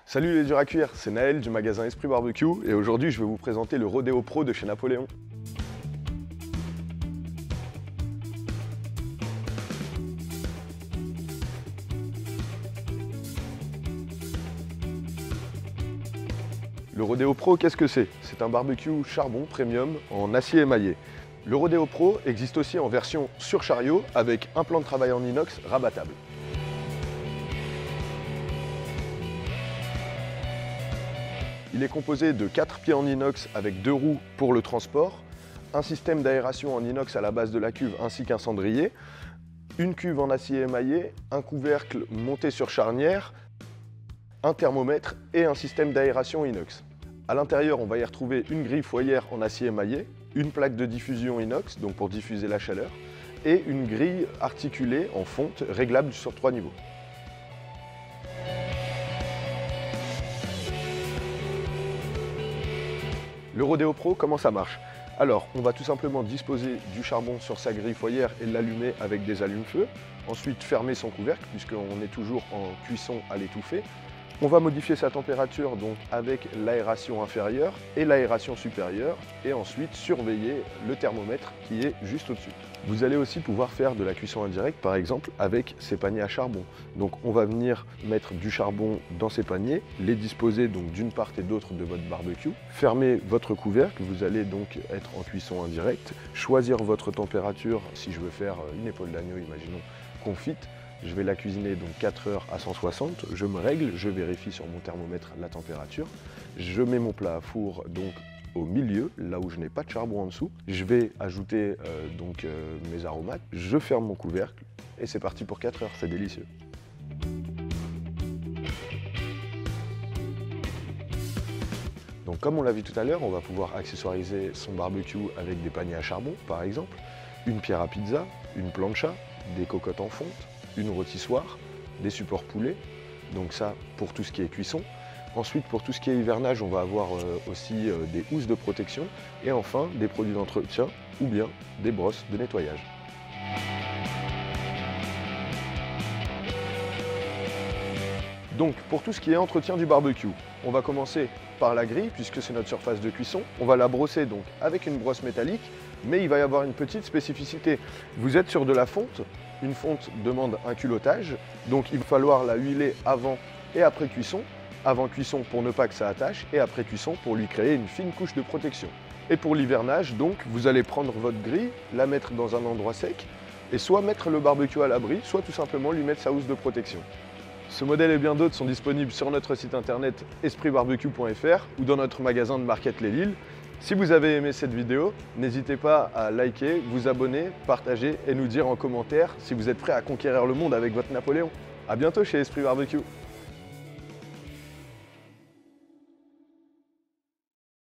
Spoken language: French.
Salut les durs à cuire, c'est Naël du magasin Esprit Barbecue et aujourd'hui je vais vous présenter le Rodeo Pro de chez Napoléon. Le Rodeo Pro, qu'est-ce que c'est? C'est un barbecue charbon premium en acier émaillé. Le Rodeo Pro existe aussi en version sur chariot avec un plan de travail en inox rabattable. Il est composé de 4 pieds en inox avec 2 roues pour le transport, un système d'aération en inox à la base de la cuve ainsi qu'un cendrier, une cuve en acier émaillé, un couvercle monté sur charnière, un thermomètre et un système d'aération inox. À l'intérieur, on va y retrouver une grille foyer en acier émaillé, une plaque de diffusion inox, donc pour diffuser la chaleur, et une grille articulée en fonte réglable sur 3 niveaux. Le Rodeo Pro, comment ça marche? Alors, on va tout simplement disposer du charbon sur sa grille foyer et l'allumer avec des allumes-feu. Ensuite, fermer son couvercle, puisqu'on est toujours en cuisson à l'étouffer. On va modifier sa température donc avec l'aération inférieure et l'aération supérieure et ensuite surveiller le thermomètre qui est juste au-dessus. Vous allez aussi pouvoir faire de la cuisson indirecte par exemple avec ces paniers à charbon. Donc on va venir mettre du charbon dans ces paniers, les disposer donc d'une part et d'autre de votre barbecue, fermer votre couvercle, vous allez donc être en cuisson indirecte, choisir votre température. Si je veux faire une épaule d'agneau, imaginons, confite, je vais la cuisiner donc 4 heures à 160, je me règle, je vérifie sur mon thermomètre la température, je mets mon plat à four donc au milieu, là où je n'ai pas de charbon en dessous, je vais ajouter mes aromates, je ferme mon couvercle et c'est parti pour 4 heures, c'est délicieux. Donc comme on l'a vu tout à l'heure, on va pouvoir accessoiriser son barbecue avec des paniers à charbon par exemple, une pierre à pizza, une plancha, des cocottes en fonte, une rôtissoire, des supports poulets, donc ça pour tout ce qui est cuisson. Ensuite pour tout ce qui est hivernage, on va avoir aussi des housses de protection et enfin des produits d'entretien ou bien des brosses de nettoyage. Donc pour tout ce qui est entretien du barbecue, on va commencer par la grille puisque c'est notre surface de cuisson. On va la brosser donc avec une brosse métallique, mais il va y avoir une petite spécificité. Vous êtes sur de la fonte, une fonte demande un culottage, donc il va falloir la huiler avant et après cuisson. Avant cuisson pour ne pas que ça attache et après cuisson pour lui créer une fine couche de protection. Et pour l'hivernage, donc, vous allez prendre votre grille, la mettre dans un endroit sec et soit mettre le barbecue à l'abri, soit tout simplement lui mettre sa housse de protection. Ce modèle et bien d'autres sont disponibles sur notre site internet espritbarbecue.fr ou dans notre magasin de Market Les Lilles. Si vous avez aimé cette vidéo, n'hésitez pas à liker, vous abonner, partager et nous dire en commentaire si vous êtes prêt à conquérir le monde avec votre Napoléon. A bientôt chez Esprit Barbecue.